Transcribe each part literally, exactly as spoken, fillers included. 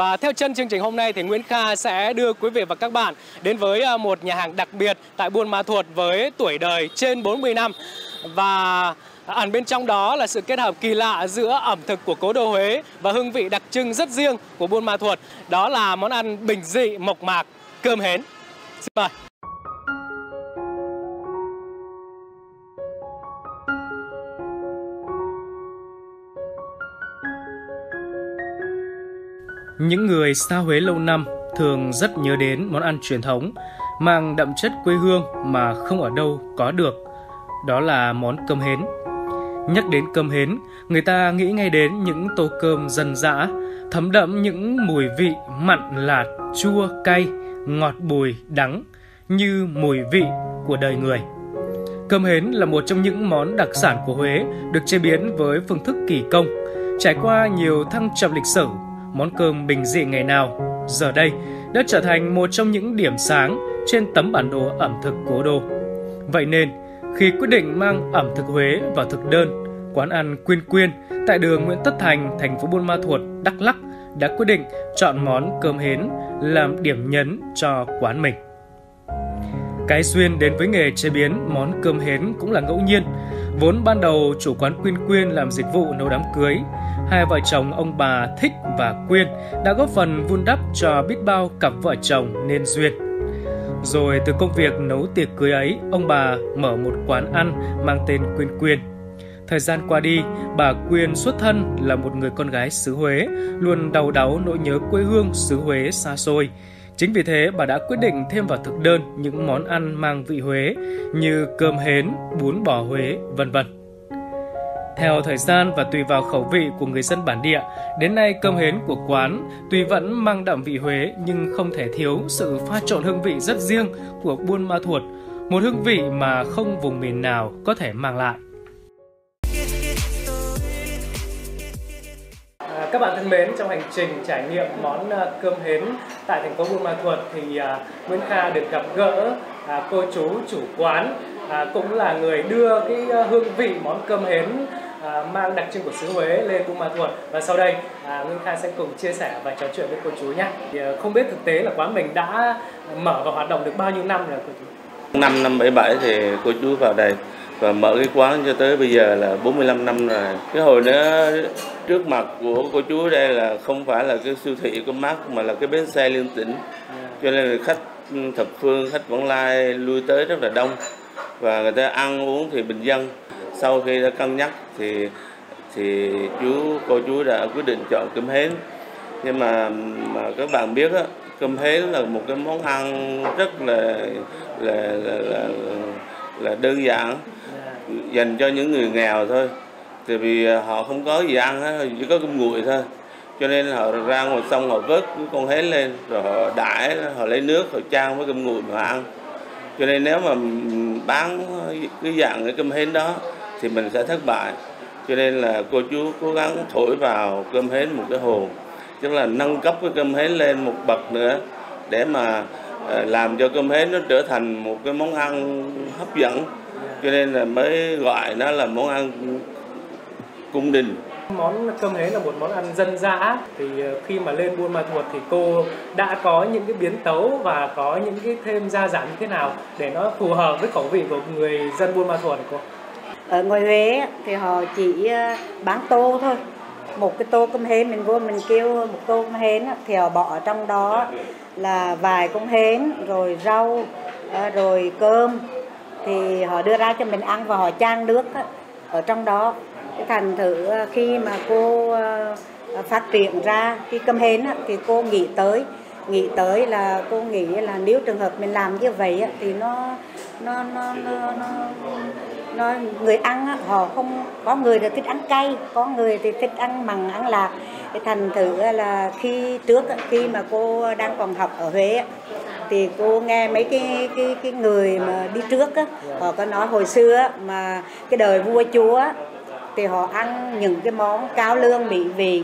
Và theo chân chương trình hôm nay thì Nguyễn Kha sẽ đưa quý vị và các bạn đến với một nhà hàng đặc biệt tại Buôn Ma Thuột với tuổi đời trên bốn mươi năm. Và ẩn bên trong đó là sự kết hợp kỳ lạ giữa ẩm thực của cố đô Huế và hương vị đặc trưng rất riêng của Buôn Ma Thuột. Đó là món ăn bình dị mộc mạc, cơm hến. Xin mời. Những người xa Huế lâu năm thường rất nhớ đến món ăn truyền thống mang đậm chất quê hương mà không ở đâu có được. Đó là món cơm hến. Nhắc đến cơm hến, người ta nghĩ ngay đến những tô cơm dân dã, thấm đậm những mùi vị mặn, lạt, chua, cay, ngọt, bùi, đắng như mùi vị của đời người. Cơm hến là một trong những món đặc sản của Huế được chế biến với phương thức kỳ công. Trải qua nhiều thăng trầm lịch sử, món cơm bình dị ngày nào giờ đây đã trở thành một trong những điểm sáng trên tấm bản đồ ẩm thực cố đô. Vậy nên, khi quyết định mang ẩm thực Huế vào thực đơn, quán ăn Quyên Quyên tại đường Nguyễn Tất Thành, thành phố Buôn Ma Thuột, Đắk Lắk đã quyết định chọn món cơm hến làm điểm nhấn cho quán mình. Cái duyên đến với nghề chế biến món cơm hến cũng là ngẫu nhiên. Vốn ban đầu chủ quán Quyên Quyên làm dịch vụ nấu đám cưới, hai vợ chồng ông bà Thích và Quyên đã góp phần vun đắp cho biết bao cặp vợ chồng nên duyên. Rồi từ công việc nấu tiệc cưới ấy, ông bà mở một quán ăn mang tên Quyên Quyên. Thời gian qua đi, bà Quyên xuất thân là một người con gái xứ Huế, luôn đau đáu nỗi nhớ quê hương xứ Huế xa xôi. Chính vì thế, bà đã quyết định thêm vào thực đơn những món ăn mang vị Huế như cơm hến, bún bò Huế, vân vân. Theo thời gian và tùy vào khẩu vị của người dân bản địa, đến nay cơm hến của quán tuy vẫn mang đậm vị Huế nhưng không thể thiếu sự pha trộn hương vị rất riêng của Buôn Ma Thuột, một hương vị mà không vùng miền nào có thể mang lại. À, các bạn thân mến, trong hành trình trải nghiệm món cơm hến tại thành phố Buôn Ma Thuột thì à, Nguyễn Kha được gặp gỡ à, cô chú chủ quán, à, cũng là người đưa cái hương vị món cơm hến à, mang đặc trưng của xứ Huế lên Buôn Ma Thuột. Và sau đây à, Nguyễn Kha sẽ cùng chia sẻ và trò chuyện với cô chú nhé. Thì, à, không biết thực tế là quán mình đã mở và hoạt động được bao nhiêu năm rồi cô chú? Năm năm bảy bảy thì cô chú vào đây và mở cái quán cho tới bây giờ là bốn mươi lăm năm rồi. Cái hồi đó trước mặt của cô chú đây là không phải là cái siêu thị của Mác mà là cái bến xe liên tỉnh, cho nên là khách thập phương, khách vãng lai lui tới rất là đông và người ta ăn uống thì bình dân. Sau khi đã cân nhắc thì thì chú cô chú đã quyết định chọn cơm hến. Nhưng mà mà các bạn biết á, cơm hến là một cái món ăn rất là là là, là, là đơn giản, dành cho những người nghèo thôi. Tại vì họ không có gì ăn hết, chỉ có cơm nguội thôi. Cho nên họ ra ngoài sông họ vớt cái con hến lên rồi họ đãi, họ lấy nước họ chan với cơm nguội mà ăn. Cho nên nếu mà bán cái dạng cái cơm hến đó thì mình sẽ thất bại. Cho nên là cô chú cố gắng thổi vào cơm hến một cái hồn, tức là nâng cấp cái cơm hến lên một bậc nữa để mà làm cho cơm hến nó trở thành một cái món ăn hấp dẫn. Cho nên là mới gọi nó là món ăn cung đình. Món cơm hến là một món ăn dân dã, thì khi mà lên Buôn Ma Thuột thì cô đã có những cái biến tấu và có những cái thêm gia giảm như thế nào để nó phù hợp với khẩu vị của người dân Buôn Ma Thuột cô? Ở ngoài Huế thì họ chỉ bán tô thôi. Một cái tô cơm hến mình vô mình kêu một tô cơm hến thì họ bỏ ở trong đó là vài con hến rồi rau rồi cơm, thì họ đưa ra cho mình ăn và họ chan nước ở trong đó. Cái thành thử khi mà cô phát triển ra cái cơm hến thì cô nghĩ tới nghĩ tới là cô nghĩ là nếu trường hợp mình làm như vậy thì nó nó nó nó, nó, nó người ăn họ không có người thì thích ăn cay, có người thì thích ăn mặn ăn lạc. Cái thành thử là khi trước khi mà cô đang còn học ở Huế thì cô nghe mấy cái cái cái người mà đi trước á, họ có nói hồi xưa mà cái đời vua chúa thì họ ăn những cái món cao lương mỹ vị,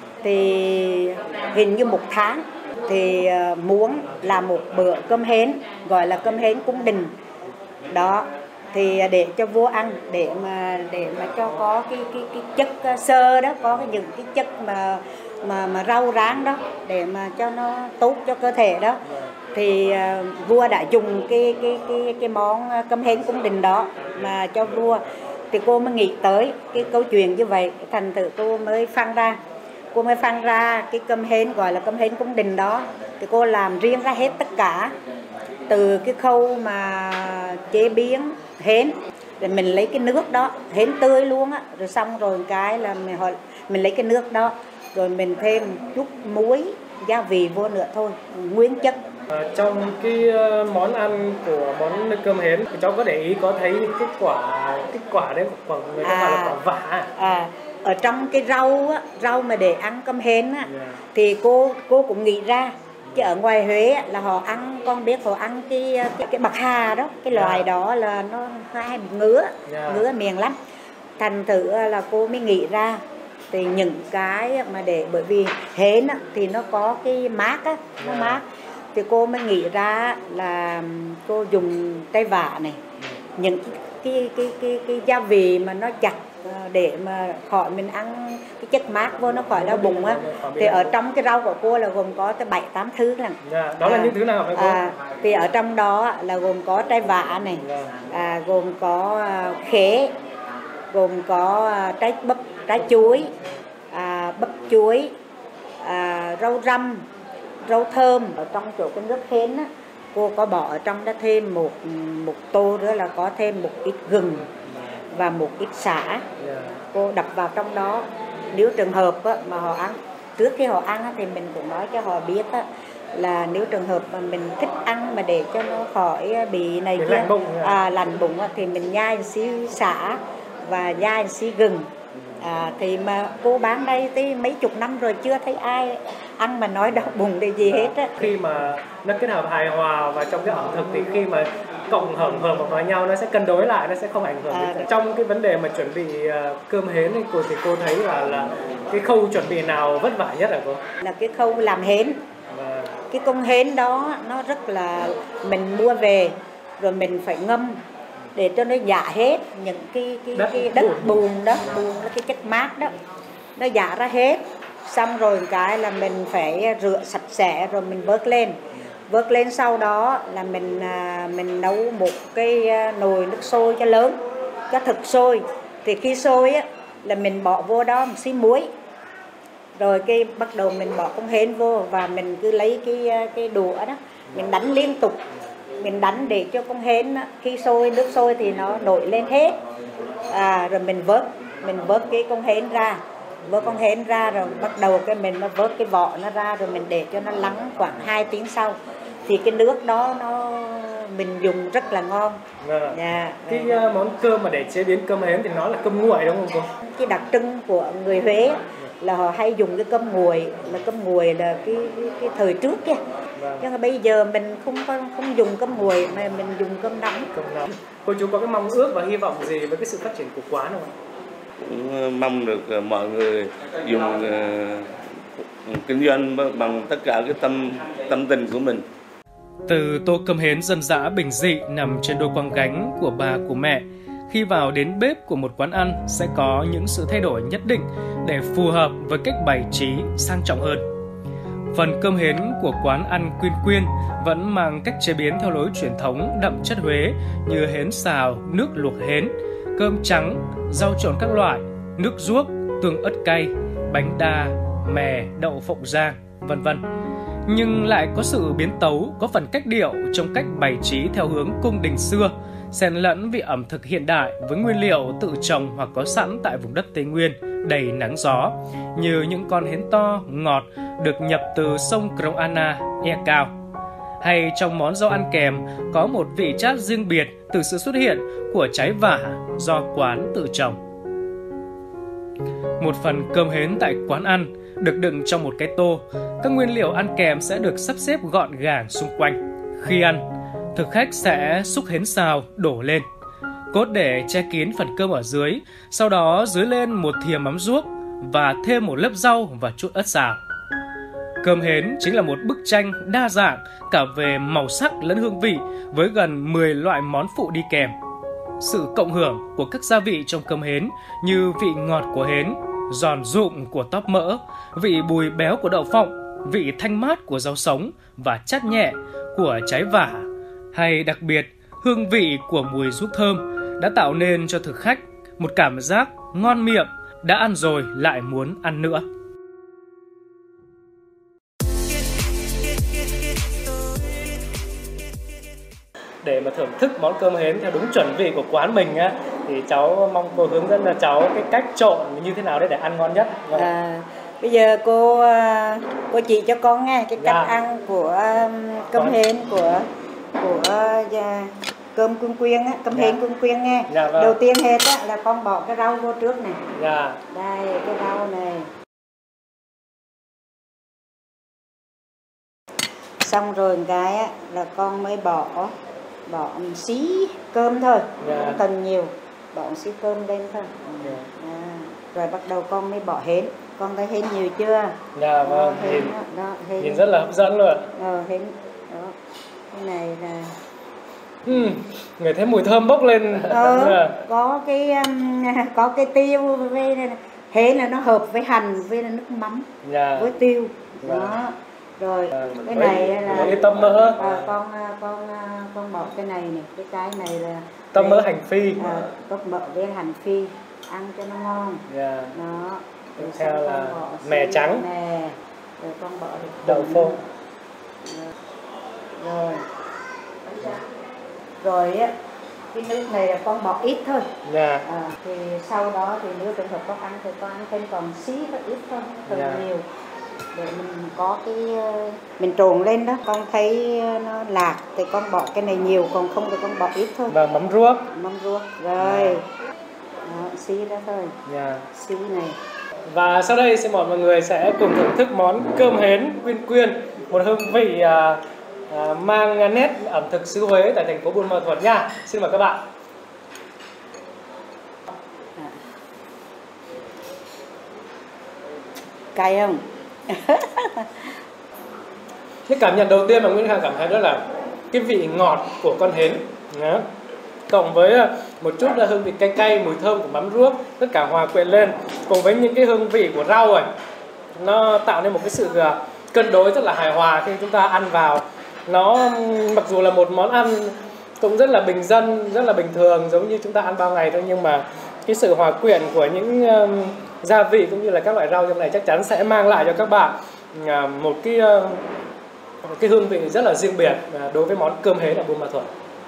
thì hình như một tháng thì muốn làm một bữa cơm hến gọi là cơm hến cung đình đó. thì để cho vua ăn, để mà để mà cho có cái cái cái chất xơ đó, có cái những cái chất mà mà mà rau rán đó để mà cho nó tốt cho cơ thể đó. Thì uh, vua đã dùng cái cái cái cái món cơm hến cung đình đó mà cho vua, thì cô mới nghĩ tới cái câu chuyện như vậy, thành thử cô mới phăng ra cô mới phăng ra cái cơm hến gọi là cơm hến cung đình đó. Thì cô làm riêng ra hết tất cả, từ cái khâu mà chế biến hến, rồi mình lấy cái nước đó, hến tươi luôn á, rồi xong rồi cái là mình hỏi mình lấy cái nước đó, rồi mình thêm chút muối, gia vị vô nữa thôi, nguyên chất. À, trong cái món ăn của món cơm hến thì cháu có để ý có thấy cái quả cái quả đấy, quả người ta gọi là quả vả. À, ở trong cái rau á, rau mà để ăn cơm hến á, yeah. thì cô cô cũng nghĩ ra. Chứ ở ngoài Huế á, là họ ăn, con biết họ ăn cái cái, cái bạc hà đó, cái loài yeah. đó là nó hay bị ngứa, yeah. ngứa miệng lắm. Thành thử là cô mới nghĩ ra thì những cái mà để, bởi vì hến á, thì nó có cái mát á, nó yeah. mát. Thì cô mới nghĩ ra là cô dùng trái vả này, những cái cái cái cái gia vị mà nó chặt để mà khỏi mình ăn cái chất mát vô, nó khỏi đau bụng á. Thì ở trong cái rau của cô là gồm có tới bảy tám thứ lần. Yeah, đó là à, những thứ nào phải cô? À, thì ở trong đó là gồm có trái vả này, à, gồm có khế, gồm có trái bắp, trái chuối, à, bắp chuối, à, rau răm, rau thơm. Ở trong chỗ cái nước hến á, cô có bỏ ở trong đó thêm một một tô nữa là có thêm một ít gừng và một ít sả. Cô đập vào trong đó. Nếu trường hợp á, mà họ ăn, trước khi họ ăn á, thì mình cũng nói cho họ biết á, là nếu trường hợp mà mình thích ăn mà để cho nó khỏi bị này kia, à, lành bụng á, thì mình nhai một xí sả và nhai một xí gừng. À, thì mà cô bán đây tới mấy chục năm rồi chưa thấy ai ăn mà nói đau bụng để gì hết á. Khi mà nó kết hợp hài hòa và trong cái ẩm thực thì khi mà cộng hợp hợp vào nhau nó sẽ cân đối lại, nó sẽ không ảnh hưởng. À, trong cái vấn đề mà chuẩn bị uh, cơm hến thì cô thì cô thấy là là cái khâu chuẩn bị nào vất vả nhất hả cô? Là cái khâu làm hến. À. Cái con hến đó nó rất là, mình mua về rồi mình phải ngâm để cho nó giả hết những cái cái đất, cái đất bùn đó, bùn là cái chất mát đó, nó giả ra hết. Xong rồi cái là mình phải rửa sạch sẽ rồi mình vớt lên, vớt lên sau đó là mình mình nấu một cái nồi nước sôi cho lớn, cho thực sôi. Thì khi sôi á là mình bỏ vô đó một xí muối, rồi cái bắt đầu mình bỏ con hến vô và mình cứ lấy cái cái đũa đó mình đánh liên tục, mình đánh để cho con hến á, khi sôi nước sôi thì nó nổi lên hết. À, rồi mình vớt mình vớt cái con hến ra, vớt con hến ra rồi bắt đầu cái mình nó vớt cái vỏ nó ra, rồi mình để cho nó lắng khoảng hai tiếng sau thì cái nước đó nó mình dùng rất là ngon. À, yeah. Cái uh, món cơm mà để chế biến cơm hến thì nó là cơm nguội đúng không cô? Cái đặc trưng của người Huế là họ hay dùng cái cơm nguội, là cơm nguội là cái cái, cái thời trước kia. Vâng. Nhưng mà bây giờ mình không có không dùng cơm nguội mà mình dùng cơm nóng. Cơm nóng. Cô chú có cái mong ước và hy vọng gì với cái sự phát triển của quán không ạ? Cũng mong được mọi người dùng uh, kinh doanh bằng tất cả cái tâm tâm tình của mình. Từ tô cơm hến dân dã bình dị nằm trên đôi quang gánh của bà của mẹ, khi vào đến bếp của một quán ăn sẽ có những sự thay đổi nhất định để phù hợp với cách bày trí sang trọng hơn. Phần cơm hến của quán ăn Quyên Quyên vẫn mang cách chế biến theo lối truyền thống đậm chất Huế như hến xào, nước luộc hến, cơm trắng, rau trộn các loại, nước ruốc, tương ớt cay, bánh đa, mè, đậu phộng rang, vân vân. Nhưng lại có sự biến tấu, có phần cách điệu trong cách bày trí theo hướng cung đình xưa, xen lẫn vị ẩm thực hiện đại với nguyên liệu tự trồng hoặc có sẵn tại vùng đất Tây Nguyên đầy nắng gió, như những con hến to, ngọt được nhập từ sông Krông Anna, e cao. Hay trong món rau ăn kèm có một vị chát riêng biệt từ sự xuất hiện của trái vả do quán tự trồng. Một phần cơm hến tại quán ăn được đựng trong một cái tô, các nguyên liệu ăn kèm sẽ được sắp xếp gọn gàng xung quanh. Khi ăn, thực khách sẽ xúc hến xào đổ lên, cốt để che kín phần cơm ở dưới, sau đó dưới lên một thìa mắm ruốc và thêm một lớp rau và chút ớt xào. Cơm hến chính là một bức tranh đa dạng cả về màu sắc lẫn hương vị với gần mười loại món phụ đi kèm. sự cộng hưởng của các gia vị trong cơm hến như vị ngọt của hến, giòn rụm của tóp mỡ, vị bùi béo của đậu phộng, vị thanh mát của rau sống và chát nhẹ của trái vả, hay đặc biệt hương vị của mùi ruốc thơm đã tạo nên cho thực khách một cảm giác ngon miệng, đã ăn rồi lại muốn ăn nữa. Để mà thưởng thức món cơm hến theo đúng chuẩn vị của quán mình á, thì cháu mong cô hướng dẫn cho cháu cái cách trộn như thế nào để ăn ngon nhất. Vâng. À, bây giờ cô cô chỉ cho con nghe cái cách dạ. ăn của cơm Còn... hến của của uh, cơm Cương Quyên á, cơm dạ. hến Cương Quyên nghe. Dạ, vâng. Đầu tiên hết á là con bỏ cái rau vô trước này. Dạ. Đây cái rau này. Xong rồi cái á, là con mới bỏ bỏ xí cơm thôi, yeah. không cần nhiều, bỏ xí cơm lên thôi. Yeah. À, rồi bắt đầu con mới bỏ hến. Con thấy hến nhiều chưa? Dạ vâng, hến, hến, đó, hến. Nhìn rất là hấp dẫn luôn. Ờ, hến đó. Cái này là uhm, người thấy mùi thơm bốc lên. Ờ, có cái um, có cái tiêu với hến là nó hợp với hành với nước mắm, yeah. với tiêu. Yeah. Đó. Rồi à, cái này là cái tôm mỡ. À, con con con bỏ cái này này, cái cái này là tôm mỡ hành phi. À, tôm mỡ với hành phi ăn cho nó ngon. Yeah. Đó. Tiếp theo là mè trắng. Mè. Rồi con bỏ đậu phộng. Rồi. Rồi á cái nước này là con bỏ ít thôi. Yeah. À, thì sau đó thì nếu trường hợp con ăn thì con ăn thêm còn xí và ít thôi, không yeah. nhiều. Để mình có cái mình trộn lên đó, con thấy nó lạc thì con bỏ cái này nhiều, còn không thì con bỏ ít thôi. Và mắm ruốc. Mắm ruốc rồi. Yeah. Đó, xí đó thôi. Yeah. Xí này. Và sau đây xin mời mọi người sẽ cùng thưởng thức món cơm hến Quyên Quyên, một hương vị à, à, mang nét ẩm thực xứ Huế tại thành phố Buôn Ma Thuột nha. Xin mời các bạn. Cay không? Cái cảm nhận đầu tiên mà Nguyễn Hà cảm thấy đó là cái vị ngọt của con hến, đó. Cộng với một chút là hương vị cay cay, mùi thơm của mắm ruốc, tất cả hòa quyện lên, cùng với những cái hương vị của rau rồi, nó tạo nên một cái sự cân đối rất là hài hòa khi chúng ta ăn vào. Nó mặc dù là một món ăn cũng rất là bình dân, rất là bình thường giống như chúng ta ăn bao ngày thôi, nhưng mà cái sự hòa quyện của những um, gia vị cũng như là các loại rau trong này chắc chắn sẽ mang lại cho các bạn uh, một cái uh, một cái hương vị rất là riêng biệt uh, đối với món cơm hến ở Buôn Ma Thuột.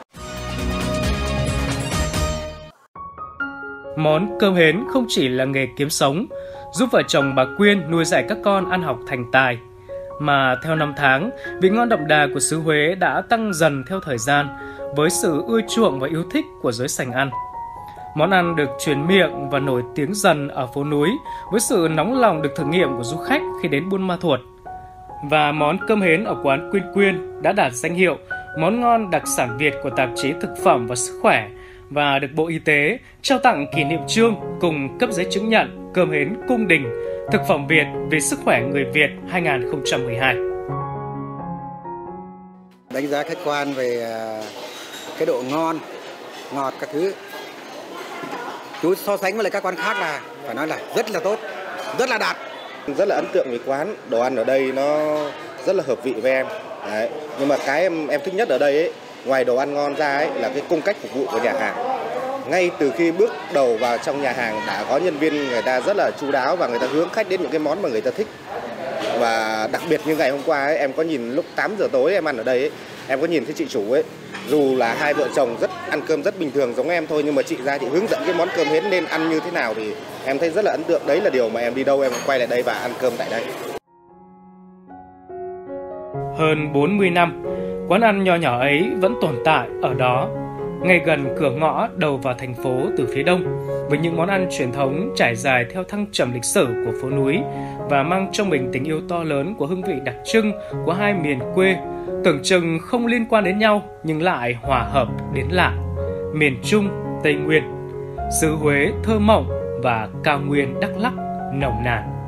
Món cơm hến không chỉ là nghề kiếm sống, giúp vợ chồng bà Quyên nuôi dạy các con ăn học thành tài, mà theo năm tháng, vị ngon đậm đà của xứ Huế đã tăng dần theo thời gian với sự ưa chuộng và yêu thích của giới sành ăn. Món ăn được truyền miệng và nổi tiếng dần ở phố núi với sự nóng lòng được thử nghiệm của du khách khi đến Buôn Ma Thuột. Và món cơm hến ở quán Quyên Quyên đã đạt danh hiệu món ngon đặc sản Việt của tạp chí Thực phẩm và Sức khỏe và được Bộ Y tế trao tặng kỷ niệm chương cùng cấp giấy chứng nhận cơm hến cung đình thực phẩm Việt vì sức khỏe người Việt hai không một hai. Đánh giá khách quan về cái độ ngon, ngọt các thứ. Chú so sánh với lại các quán khác là phải nói là rất là tốt, rất là đạt. Rất là ấn tượng với quán, đồ ăn ở đây nó rất là hợp vị với em. Đấy. Nhưng mà cái em em thích nhất ở đây ấy, ngoài đồ ăn ngon ra ấy, là cái cung cách phục vụ của nhà hàng. Ngay từ khi bước đầu vào trong nhà hàng đã có nhân viên người ta rất là chu đáo và người ta hướng khách đến những cái món mà người ta thích. Và đặc biệt như ngày hôm qua ấy, em có nhìn lúc tám giờ tối em ăn ở đây ấy, em có nhìn thấy chị chủ ấy, dù là hai vợ chồng rất ăn cơm rất bình thường giống em thôi, nhưng mà chị ra chị hướng dẫn cái món cơm hến nên ăn như thế nào thì em thấy rất là ấn tượng. Đấy là điều mà em đi đâu em quay lại đây và ăn cơm tại đây. Hơn bốn mươi năm, quán ăn nho nhỏ ấy vẫn tồn tại ở đó, ngay gần cửa ngõ đầu vào thành phố từ phía đông, với những món ăn truyền thống trải dài theo thăng trầm lịch sử của phố núi và mang trong mình tình yêu to lớn của hương vị đặc trưng của hai miền quê, tưởng chừng không liên quan đến nhau nhưng lại hòa hợp đến lạ. Miền Trung, Tây Nguyên, xứ Huế thơ mộng và cao nguyên Đắk Lắk nồng nàn.